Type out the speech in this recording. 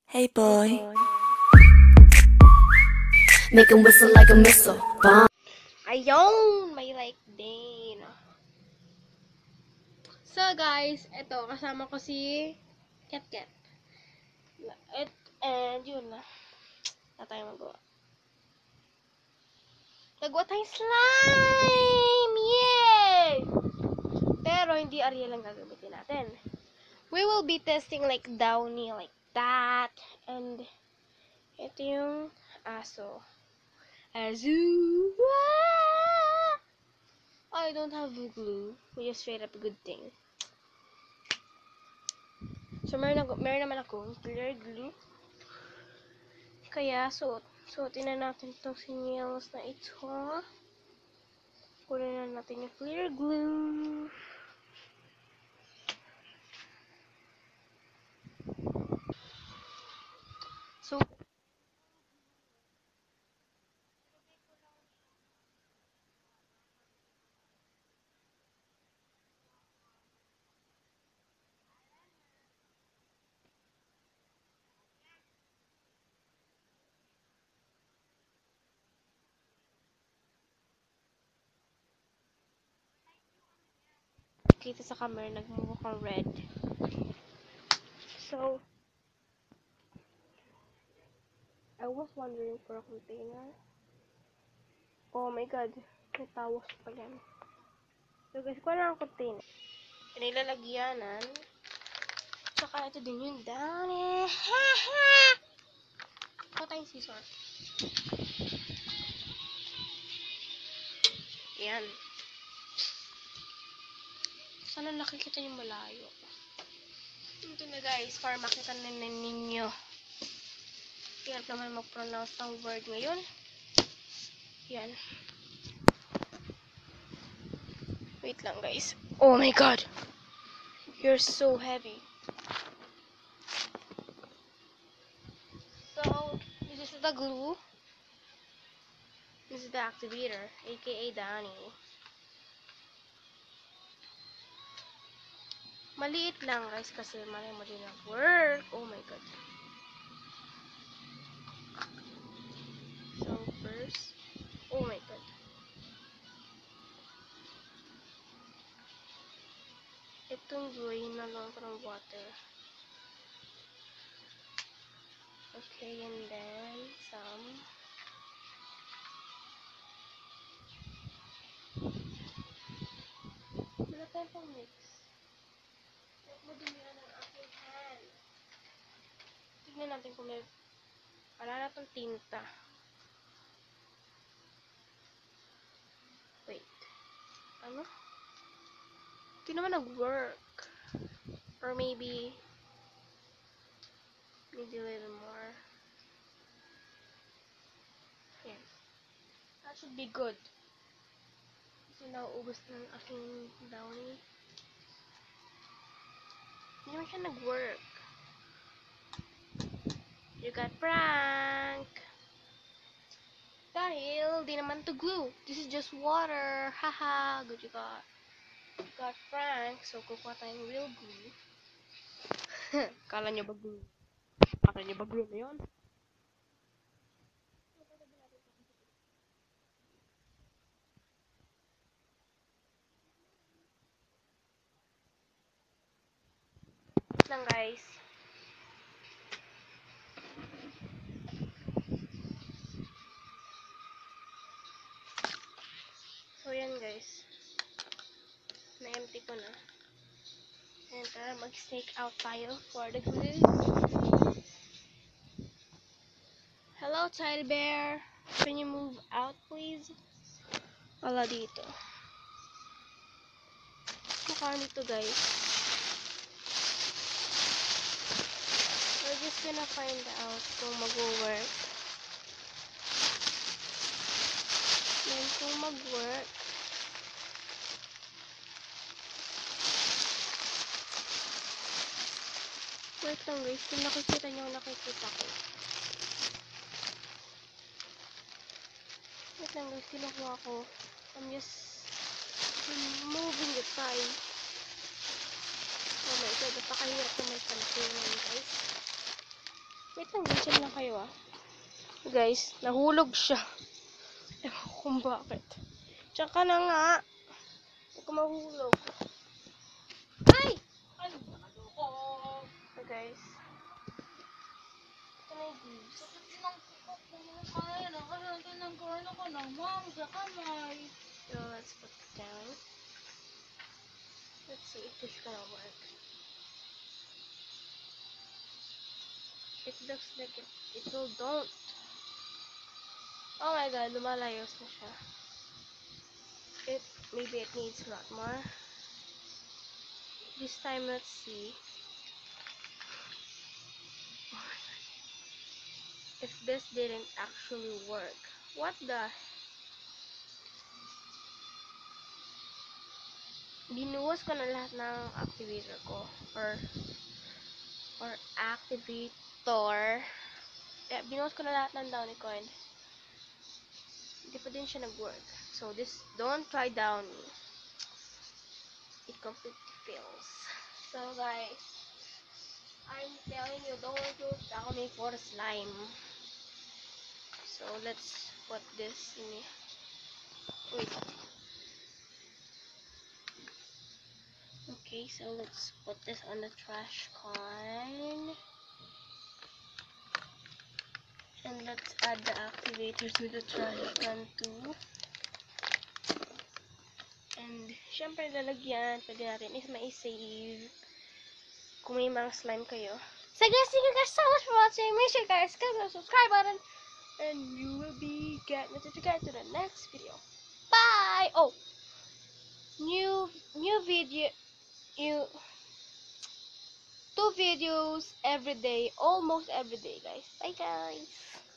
Hey boy. Make 'em whistle like a missile. Bomb. Ayun! May like din. So guys, eto, kasama ko si Cat. And yun na. Wala tayong magawa. Nagawa tayong slime! Yay! Pero hindi Ariel ang gagamitin natin. We will be testing like Downy, like that. And ito yung aso. Azoo! I don't have glue, which is straight up a good thing. So, meron naman ako clear glue. Kaya, suotin na natin itong sinelas na ito. Kunin na natin yung clear glue. So, kita sa camera, nagmumukhang red. So, I was wondering for a container. Oh my god, may tawas pa yan. So guys, kuha na ang container. Pinilalagyanan. Tsaka ito din yung Downy. Kuha tayong scissor. Yan. Sana nakikita niyo malayo. Ito na guys, para makita na ninyo. Hirap naman mag-pronounce ng word ngayon. Yan. Wait lang guys. Oh my god! You're so heavy. So, this is the glue. This is the activator, aka Downy. Maliit lang guys kasi mali mo din ang work. Oh my god. So, first. Oh my god. Itong glue, na lang ko ng water. Okay, and then some. Wala tayong pang mix. Madumi na ng aking hand. Tignan natin kung may wala na itong tinta. Wait. Ano? Hindi naman nag-work. Or maybe a little more. Yan. That should be good. Kasi nauubos na ang aking Downy. Hindi naman siya nag-work. You got prank! Dahil, di naman to glue. This is just water. Haha, good you got. You got prank. So, kukuha tayong real glue. Kala nyo ba glue? Kala nyo ba glue na yun? Wait lang guys. So, yan guys. Na-empty ko na. And tara, mag-stake out tayo for the glue. Hello, teddy bear. Can you move out, please? Wala dito. Mukha nito, guys. We're just gonna find out kung mag-work. Then, kung mag-work, wait lang guys, kung nakikita nyo, nakikita ko. Wait lang guys, kinukuha ko. I'm just removing the side. Oh my god, napakahirap naman pala ko yun guys. Wait lang, dyan lang kayo ah. Guys, nahulog siya. Ewan ko kung bakit. Tsaka na nga. Huwag ka mahulog. Ay! Ano ba naloko? So guys. Ito na yung goose. Sakit ng kuko ko. Kaya na kasi ng corona ko ng mom sa kamay. So let's put it down. Let's see if this is gonna work. It looks like it will don't. Oh my god, lumalayos na siya. Maybe it needs a lot more. This time, let's see. Oh my god. If this didn't actually work. What the? Binuwas ko na lahat ng activator ko. Or activator. Yeah, binuwas ko na lahat ng Downy coin. Hindi pa din siya nag-work. So, don't try Downy. It completely fails. So, guys, I'm telling you, don't use Downy for slime. So, let's put this in. Wait. Okay, so let's put this on the trash can. And let's add the activator to the trash can too. And, syempre, lalagyan. Pwede natin is mai-save. Kung may mga slime kayo. So guys, thank you guys so much for watching. Make sure guys, click the subscribe button. And you will be get notified to the next video. Bye! Oh! New video. 2 videos every day. Almost every day, guys. Bye, guys.